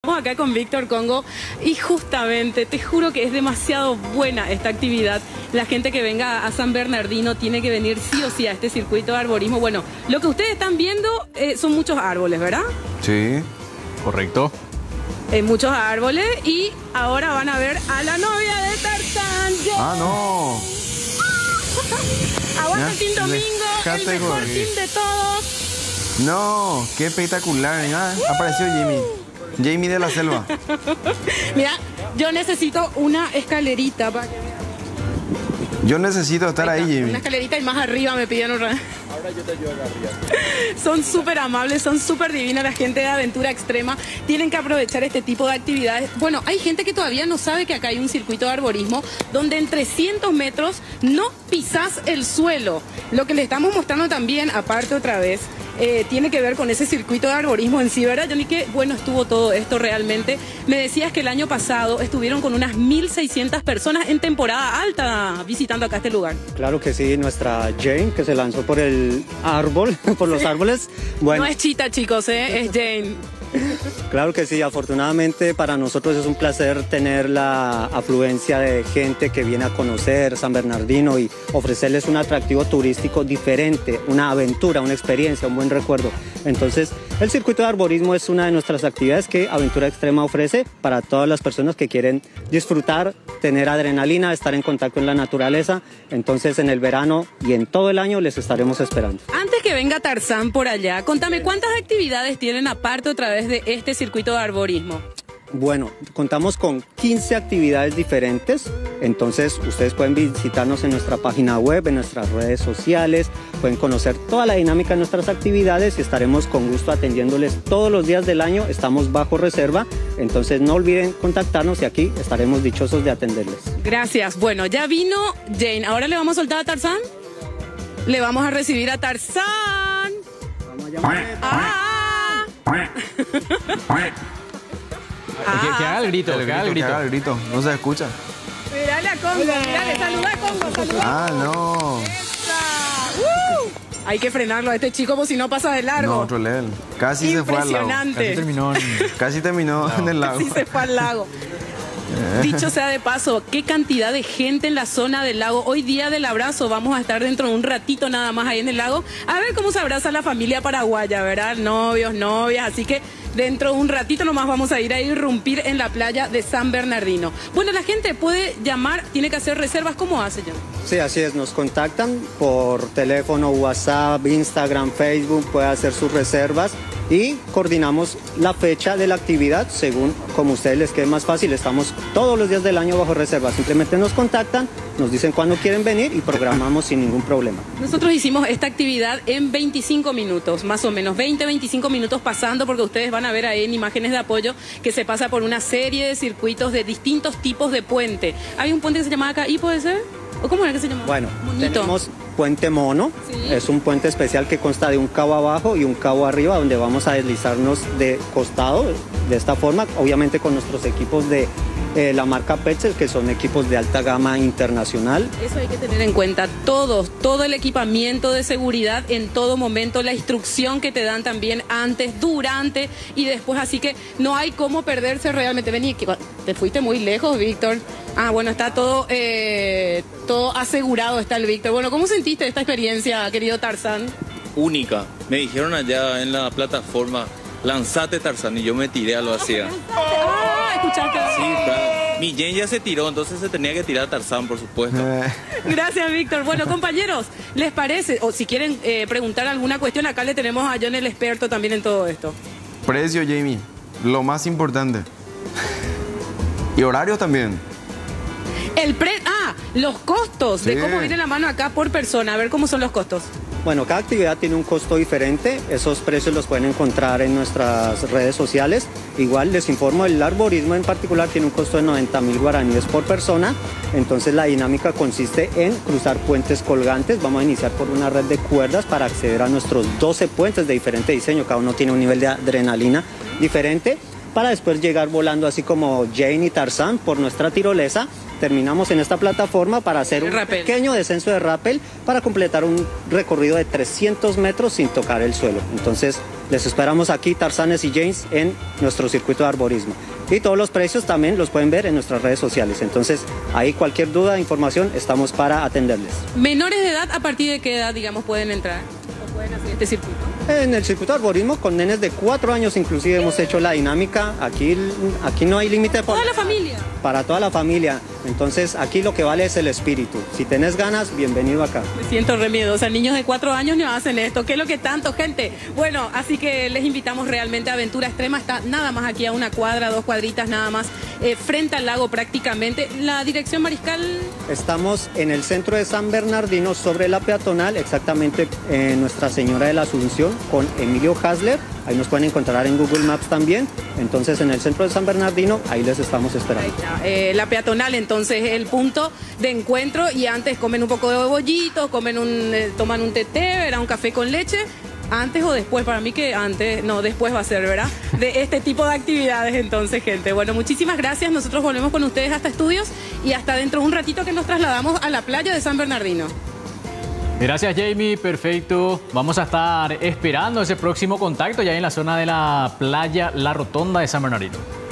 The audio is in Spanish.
Estamos acá con Víctor Congo y justamente te juro que es demasiado buena esta actividad. La gente que venga a San Bernardino tiene que venir sí o sí a este circuito de arborismo. Bueno, lo que ustedes están viendo son muchos árboles, ¿verdad? Sí, correcto. Muchos árboles y ahora van a ver a la novia de Tarzán. Ah, no. Aguanta el Team Domingo, el mejor team de todos. No, qué espectacular. Mira, apareció Jamie. Jamie de la selva. Mira, yo necesito una escalerita para que vean. Yo necesito estar ahí, Jamie. Una escalerita y más arriba me pidieron otra vez. Ahora yo te ayudo acá arriba. Son súper amables, son súper divinas la gente de Aventura Extrema. Tienen que aprovechar este tipo de actividades. Bueno, hay gente que todavía no sabe que acá hay un circuito de arborismo donde en 300 metros no pisás el suelo. Lo que les estamos mostrando también, aparte otra vez, tiene que ver con ese circuito de arborismo en sí, ¿verdad, Johnny? Qué bueno estuvo todo esto realmente. Me decías que el año pasado estuvieron con unas 1.600 personas en temporada alta visitando acá este lugar. Claro que sí, nuestra Jane, que se lanzó por el árbol, por los árboles. Bueno, no es Chita, chicos, es Jane. Claro que sí, afortunadamente para nosotros es un placer tener la afluencia de gente que viene a conocer San Bernardino y ofrecerles un atractivo turístico diferente, una aventura, una experiencia, un buen recuerdo. Entonces, el circuito de arborismo es una de nuestras actividades que Aventura Extrema ofrece para todas las personas que quieren disfrutar, tener adrenalina, estar en contacto con la naturaleza. Entonces, en el verano y en todo el año les estaremos esperando. Antes que venga Tarzán por allá, contame cuántas actividades tienen aparte otra vez de este circuito de arborismo. Bueno, contamos con 15 actividades diferentes, entonces ustedes pueden visitarnos en nuestra página web, en nuestras redes sociales, pueden conocer toda la dinámica de nuestras actividades y estaremos con gusto atendiéndoles todos los días del año, estamos bajo reserva, entonces no olviden contactarnos y aquí estaremos dichosos de atenderles. Gracias, bueno, ya vino Jane, ahora le vamos a soltar a Tarzán, le vamos a recibir a Tarzán. Vamos a llamar. Que haga el grito, que haga el grito. No se escucha. Mirale a Congo, mirale, saluda a Congo, saluda. Ah, no. Hay que frenarlo a este chico como si no pasa de largo. No, otro level. Casi se fue al lago. Casi terminó en el lago. Casi se fue al lago. Dicho sea de paso, qué cantidad de gente en la zona del lago. Hoy día del abrazo, vamos a estar dentro de un ratito nada más ahí en el lago. A ver cómo se abraza la familia paraguaya, ¿verdad? Novios, novias, así que dentro de un ratito nomás vamos a ir a irrumpir en la playa de San Bernardino. Bueno, la gente puede llamar, tiene que hacer reservas. ¿Cómo hace, John? Sí, así es, nos contactan por teléfono, WhatsApp, Instagram, Facebook, puede hacer sus reservas y coordinamos la fecha de la actividad según como a ustedes les quede más fácil. Estamos todos los días del año bajo reserva, simplemente nos contactan, nos dicen cuándo quieren venir y programamos sin ningún problema. Nosotros hicimos esta actividad en 25 minutos, más o menos, 20-25 minutos pasando, porque ustedes van a ver ahí en imágenes de apoyo que se pasa por una serie de circuitos de distintos tipos de puente. Hay un puente que se llama acá, ¿y puede ser? ¿O cómo era que se llama? Bueno, Monito. tenemos Puente Mono, sí. Es un puente especial que consta de un cabo abajo y un cabo arriba donde vamos a deslizarnos de costado, de esta forma, obviamente con nuestros equipos de la marca Petzl, que son equipos de alta gama internacional. Eso hay que tener en cuenta, todo el equipamiento de seguridad en todo momento, la instrucción que te dan también antes, durante y después, así que no hay cómo perderse realmente. Vení, te fuiste muy lejos, Víctor. Ah, bueno, está todo asegurado, está el Víctor. Bueno, ¿cómo sentiste esta experiencia, querido Tarzán? Única. Me dijeron allá en la plataforma, lanzate Tarzán, y yo me tiré a lo hacía. Ah, escuchaste. Sí, claro. Mi Jane ya se tiró, entonces se tenía que tirar a Tarzán, por supuesto. Gracias, Víctor. Bueno, compañeros, ¿les parece? O si quieren preguntar alguna cuestión, acá le tenemos a John, el experto también en todo esto. Precio, Jamie. Lo más importante. Y horarios también. Los costos de cómo viene la mano acá por persona. A ver cómo son los costos. Bueno, cada actividad tiene un costo diferente. Esos precios los pueden encontrar en nuestras redes sociales. Igual les informo, el arborismo en particular tiene un costo de 90.000 guaraníes por persona. Entonces la dinámica consiste en cruzar puentes colgantes. Vamos a iniciar por una red de cuerdas para acceder a nuestros 12 puentes de diferente diseño. Cada uno tiene un nivel de adrenalina diferente, para después llegar volando así como Jane y Tarzán por nuestra tirolesa. Terminamos en esta plataforma para hacer un pequeño descenso de rappel para completar un recorrido de 300 metros sin tocar el suelo. Entonces Les esperamos aquí, Tarzanes y James, en nuestro circuito de arborismo. Y todos los precios también los pueden ver en nuestras redes sociales. Entonces, ahí cualquier duda, información, estamos para atenderles. ¿Menores de edad, a partir de qué edad, digamos, pueden entrar o pueden hacer este circuito? En el circuito de arborismo, con nenes de 4 años inclusive hemos hecho la dinámica. Aquí no hay límite. ¿Toda la familia? Para toda la familia. Entonces, aquí lo que vale es el espíritu. Si tenés ganas, bienvenido acá. Me siento re miedosa. Niños de 4 años no hacen esto. ¿Qué es lo que tanto, gente? Bueno, así que les invitamos realmente a Aventura Extrema. Está nada más aquí a 1 cuadra, 2 cuadritas nada más, frente al lago prácticamente. La dirección, Mariscal. Estamos en el centro de San Bernardino, sobre la peatonal, exactamente en Nuestra Señora de la Asunción, con Emilio Hasler. Ahí nos pueden encontrar en Google Maps también. Entonces, en el centro de San Bernardino, ahí les estamos esperando. Ahí está. La peatonal, entonces, el punto de encuentro. Y antes comen un poco de bollito, toman un té, ¿verdad? Un café con leche. Antes o después, para mí que antes, no, después va a ser, ¿verdad? De este tipo de actividades, entonces, gente. Bueno, muchísimas gracias. Nosotros volvemos con ustedes hasta estudios y hasta dentro de un ratito que nos trasladamos a la playa de San Bernardino. Gracias, Jamie, perfecto. Vamos a estar esperando ese próximo contacto ya en la zona de la playa La Rotonda de San Bernardino.